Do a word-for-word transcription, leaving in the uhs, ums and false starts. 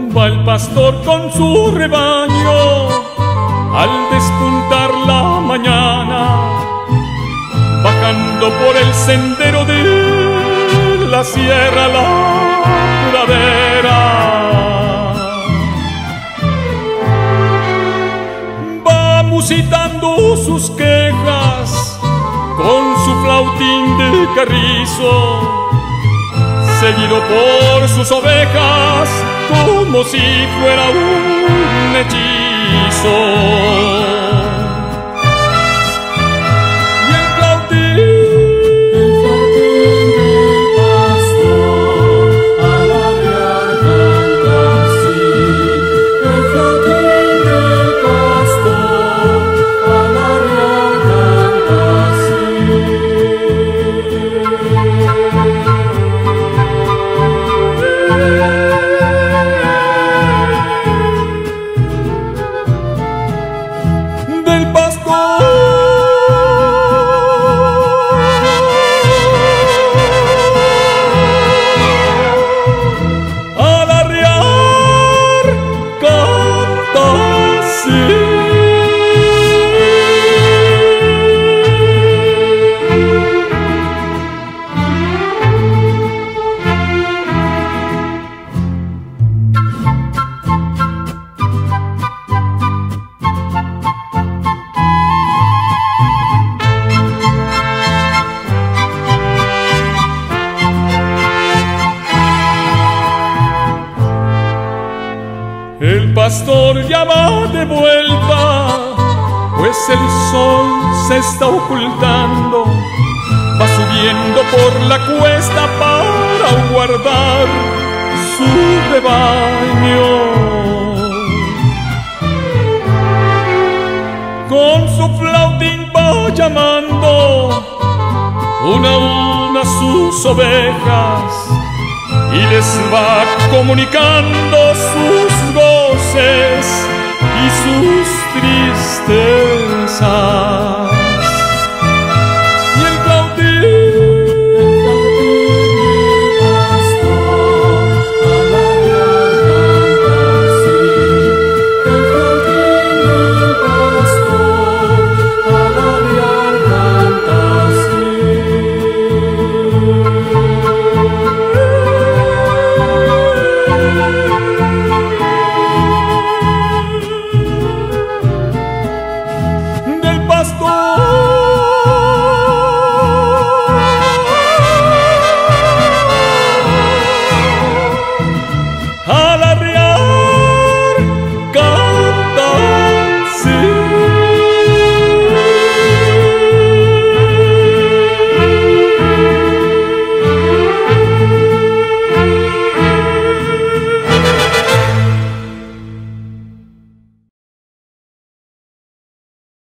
va el pastor con su rebaño al despuntar la mañana, bajando por el sendero de la sierra la pradera. Va musitando sus quejas con su flautín de carrizo, seguido por sus ovejas como si fuera un hechizo. Y el flautín, el flautín del pastor al arriar canta así. El flautín del pastor al arriar canta del pastor al arriar canta así. El pastor ya va de vuelta, pues el sol se está ocultando. Va subiendo por la cuesta para guardar su rebaño. Con su flautín va llamando una a una sus ovejas y les va comunicando sus goces y sus tristezas.